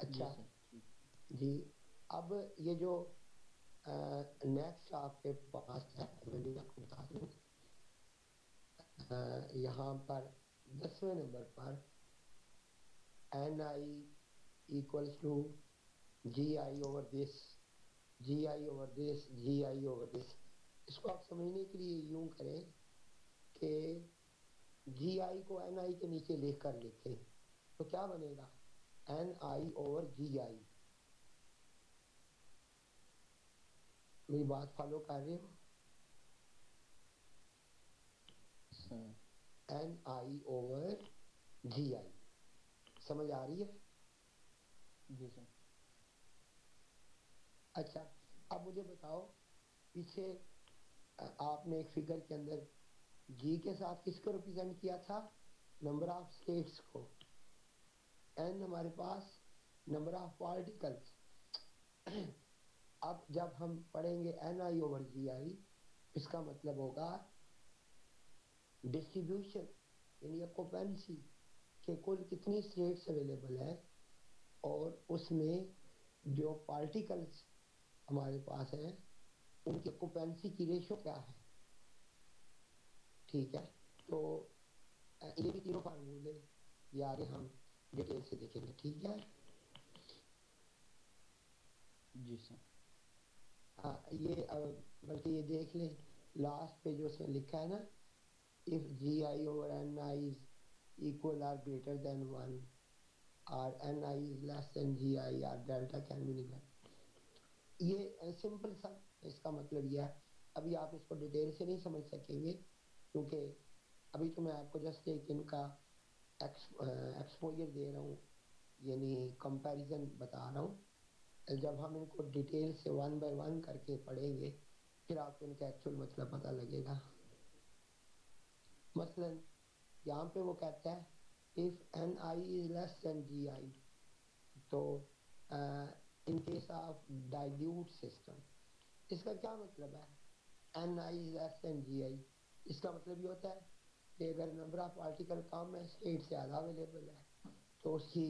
جی اچھا سر ٹھیک. جی. اب یہ جو نیکسٹ آپ کے پاس ہے میں بھی آپ کو بتا دوں یہاں پر 10ویں نمبر پر N I equals to G I over دس جی آئی اوور دس جی آئی اوور دس. اس کو آپ سمجھنے کے لیے یوں کریں کہ جی آئی کو این آئی کے نیچے لکھ کر لکھیں تو کیا بنے گا این آئی اوور جی آئی. میری بات فالو کر رہے ہو؟ سر. این آئی اوور جی آئی سمجھ آ رہی ہے؟ جی سر. اچھا اب مجھے بتاؤ پیچھے آپ نے ایک فگر کے اندر جی کے ساتھ کس کو ریپرزینٹ کیا تھا؟ نمبر آف اسٹیٹس کو. این ہمارے پاس نمبر آف پارٹیکلس. اب جب ہم پڑھیں گے این آئی اوور جی آئی اس کا مطلب ہوگا ڈسٹریبیوشن یعنی اکوپینسی کہ کل کتنی اسٹیٹس اویلیبل ہیں اور اس میں جو پارٹیکلس ہمارے پاس ہیں ان کی اکوپینسی کی ریشو کیا ہے. ٹھیک ہے تو یہ بھی تینوں فارمولے یہ آگے ہم ڈیٹیل سے دیکھیں گے. ٹھیک ہے جی سر. یہ بلکہ یہ دیکھ لیں لاسٹ پہ جو اس میں لکھا ہے نا if gi over ni is equal or greater than 1 or ni is less than gi or delta can be negative. یہ سمپل سا اس کا مطلب یہ ہے. ابھی آپ اس کو ڈیٹیل سے نہیں سمجھ سکیں گے کیونکہ ابھی تو میں آپ کو جسٹ ایک ان کا ایکسپوجر دے رہا ہوں یعنی کمپیریزن بتا رہا ہوں. جب ہم ان کو ڈیٹیل سے ون بائی ون کر کے پڑھیں گے پھر آپ کو ان کا ایکچوئل مطلب پتہ لگے گا. مثلا یہاں پہ وہ کہتا ہے if ni is less than gi تو in case of dilute system اس کا کیا مطلب ہے ni is less than gi. اس کا مطلب یہ ہوتا ہے کہ اگر نمبر آف پارٹیکل کم ہے اسٹیٹ سے زیادہ اویلیبل ہے تو اس کی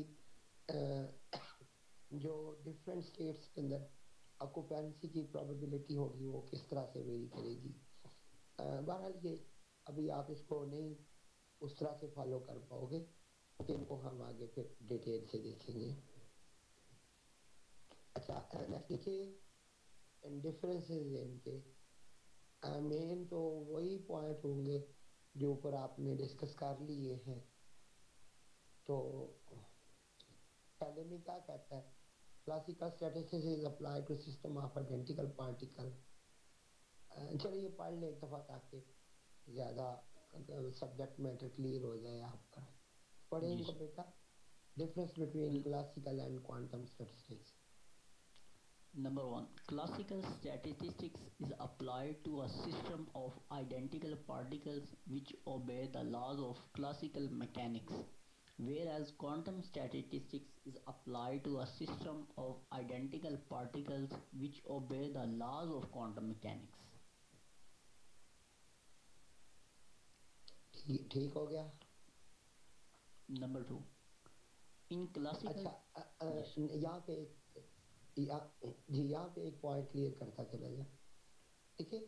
جو ڈفرینٹ اسٹیٹس کے اندر آکوپینسی کی پروبیبلٹی ہوگی وہ کس طرح سے ویری کرے گی. بہرحال یہ ابھی آپ اس کو نہیں اس طرح سے فالو کر پاؤ گے ان کو ہم آگے پھر ڈیٹیل سے دیکھیں گے. اچھا نیکسٹ دیکھیے ڈفرینسز ان کے مین تو وہی پوائنٹ ہوں گے جو اوپر آپ نے ڈسکس کر لیے ہیں. تو پہلے میں کیا کہتا ہے classical statistics is apply to system of identical particle. چلیے یہ پڑھ لیں ایک دفعہ تاکہ زیادہ سبجیکٹ میٹر کلیئر ہو جائے آپ کا. پڑھیں ان جی کو سر. بیٹا difference between classical and quantum statistics. Number one, classical statistics is applied to a system of identical particles which obey the laws of classical mechanics, whereas quantum statistics is applied to a system of identical particles which obey the laws of quantum mechanics. ٹھیک ہو گیا. Number two, in classical. اچھا Yes. یہاں پہ جی یہاں پہ ایک point clear کرتا چلا جائے. دیکھیے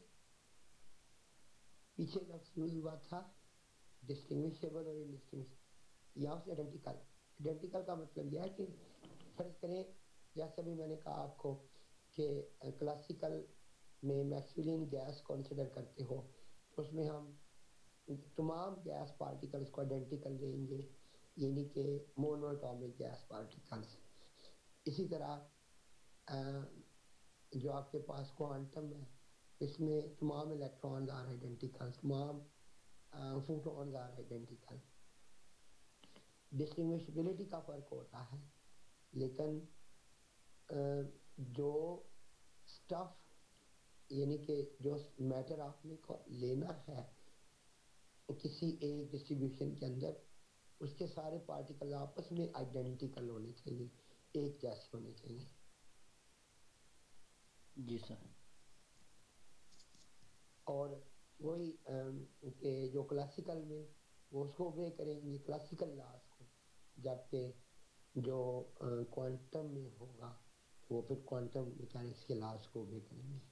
پیچھے لفظ یوز ہوا تھا ڈسٹنگوشیبل اور انڈسٹنگوشیبل. یہاں سے آئیڈینٹیکل. آئیڈینٹیکل کا مطلب یہ ہے کہ فرض کریں جیسے ابھی میں نے کہا آپ کو کہ کلاسیکل میں میکسویلین گیس کنسیڈر کرتے ہو تو اس میں ہم تمام گیس پارٹیکلز کو آئیڈینٹیکل لیں گے یعنی کہ مونو اٹامک گیس پارٹیکلز. اسی طرح جو آپ کے پاس کوانٹم ہے اس میں تمام الیکٹرانز آر آئیڈینٹیکل تمام فوٹونز آر آئیڈینٹیکل. ڈسٹنگوشبلٹی کا فرق ہوتا ہے لیکن جو سٹف یعنی کہ جو میٹر آپ نے لینا ہے کسی ایک ڈسٹریبیوشن کے اندر اس کے سارے پارٹیکل آپس میں آئیڈینٹیکل ہونے چاہیے ایک جیسے ہونے چاہیے. جی سر. اور وہی کہ جو کلاسیکل میں وہ اس کو اوبے کریں گے کلاسیکل لاز کو جبکہ جو کوانٹم میں ہوگا وہ پھر کوانٹم میکینکس کے لاز کو بھی کریں گے.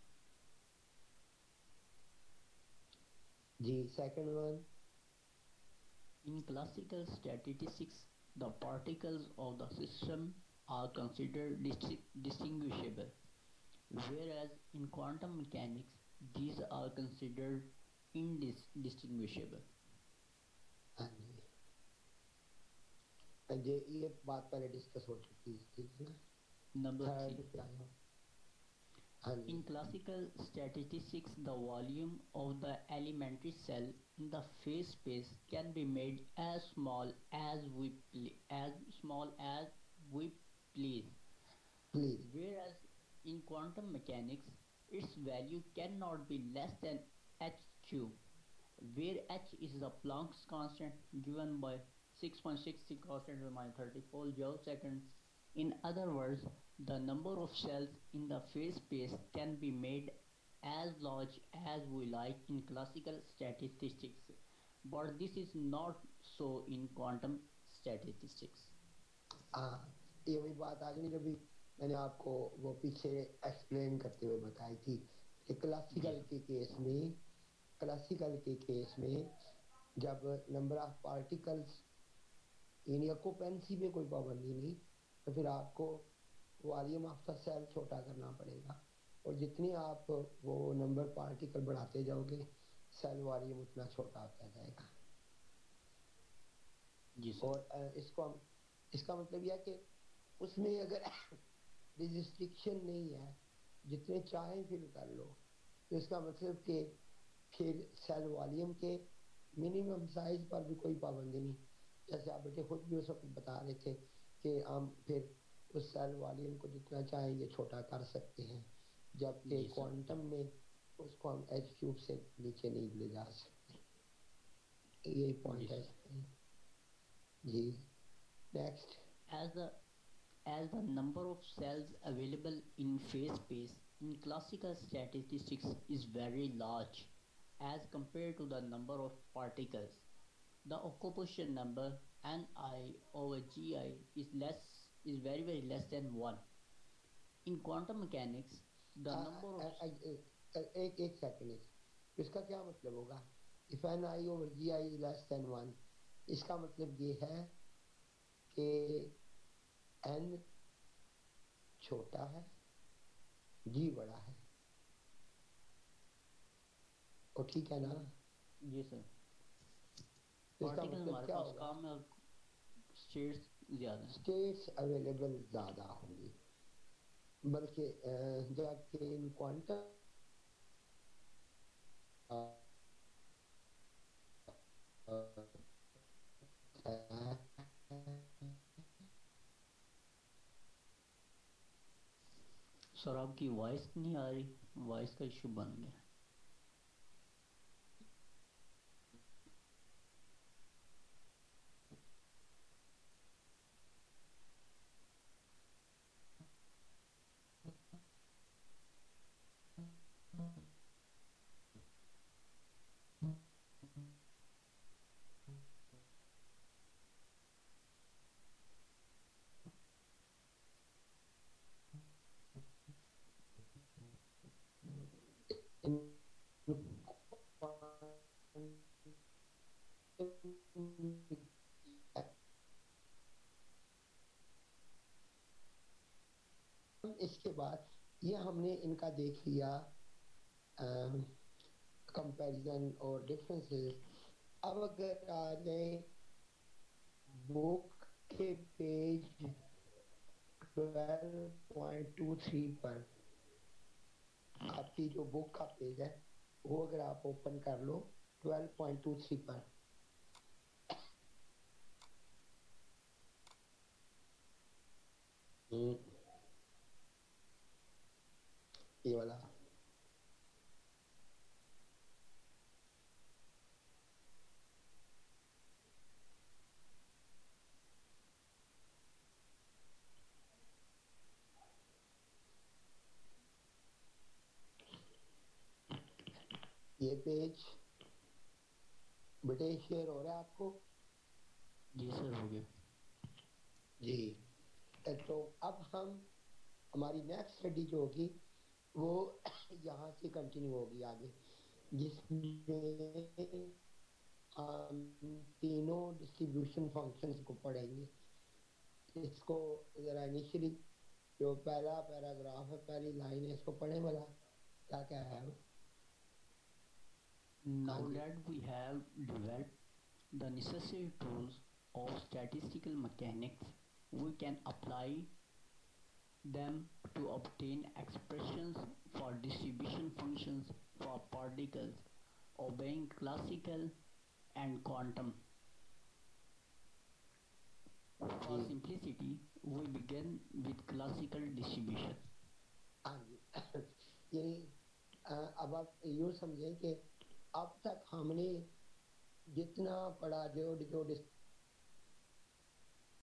جی second one. In classical statistics, the particles of the system are considered distinguishable, whereas in quantum mechanics, these are considered indistinguishable. ہاں جی یہ بات پہلے ڈسکس ہو چکی تھی نا. Number third 3. پہ آیا. ہاں جی. In classical statistics, the volume of the elementary cell in the phase space can be made as small as we please. Please. Whereas in quantum mechanics, its value cannot be less than h cube, where h is the Planck's constant given by 6.63 constant to the minus 34 joule seconds. In other words, the number of cells in the phase space can be made as large as we like in classical statistics, but this is not so in quantum statistics. ہاں یہ وہی بات آ گئی جو بھی میں نے آپ کو وہ پیچھے ایکسپلین کرتے ہوئے بتائی تھی کہ جی کلاسیکل کے کیس میں جب نمبر آف پارٹیکلس یعنی اکوپینسی پہ کوئی پابندی نہیں تو پھر آپ کو والیوم آف دا سیل چھوٹا کرنا پڑے گا اور جتنی آپ وہ نمبر پارٹیکل بڑھاتے جاؤ گے سیل والیوم اتنا چھوٹا ہوتا جائے گا. جی سر. اور اس کا مطلب یہ ہے کہ اس میں اگر ریسٹرکشن نہیں ہے جتنے چاہیں فل کر لو تو اس کا مطلب کہ پھر سیل والیوم کے منیمم سائز پر بھی کوئی پابندی نہیں. جیسے آپ بیٹے خود بھی اس وقت بتا رہے تھے کہ ہم پھر اس سیل والیوم کو جتنا چاہیں گے چھوٹا کر سکتے ہیں جبکہ جی سر. کوانٹم میں اس کو ہم ایچ کیوب سے نیچے نہیں لے جا سکتے. یہی جی پوائنٹ ہے سر. اس میں. جی next. As the as the number of cells available in phase space in classical statistics is very large as compared to the number of particles, the occupation number Ni over Gi is very less than 1. In quantum mechanics, the number of ایک second اس کا کیا مطلب ہوگا if Ni over Gi is less than 1 اس کا مطلب یہ ہے کہ n چھوٹا ہے جی بڑا ہے اور ٹھیک ہے نا. جی سر. اس کا پارٹیکل مطلب ہمارے کیا پاس ہوگا کام ہے اور اسٹیٹس زیادہ ہیں. اسٹیٹس اویلیبل زیادہ ہوں گی بلکہ جبکہ ان کوانٹم سر آپ کی وائس نہیں آ رہی, وائس کا ایشو بن گیا. اس کے بعد یہ ہم نے ان کا دیکھ لیا کمپیریزن اور ڈفرینسز. اب اگر آ جائیں بک کے پیج 12.23 پر آپ کی جو بک کا پیج ہے وہ اگر آپ اوپن کر لو 12.23 پر یہ والا یہ پیج بیٹے شیئر ہو رہا ہے آپ کو؟ جی سر ہو گیا. جی تو اب ہم ہماری نیکسٹ اسٹڈی جو ہوگی وہ یہاں سے کنٹینیو ہوگی آگے، جس میں ہم تینوں ڈسٹریبیوشن فنکشنز کو پڑھیں گے. اس کو ذرا انیشلی جو پہلا پیراگراف ہے، پہلی لائن ہے، اس کو پڑھیں بلا کیا کیا ہے وہ. ہاں Now G that we have developed the necessary tools of statistical mechanics, we can apply them to obtain expressions for distribution functions for particles obeying classical and quantum. For G simplicity, we begin with classical distribution. ہاں جی یعنی اب آپ یوں سمجھیں کہ اب تک ہم نے جتنا پڑھا جو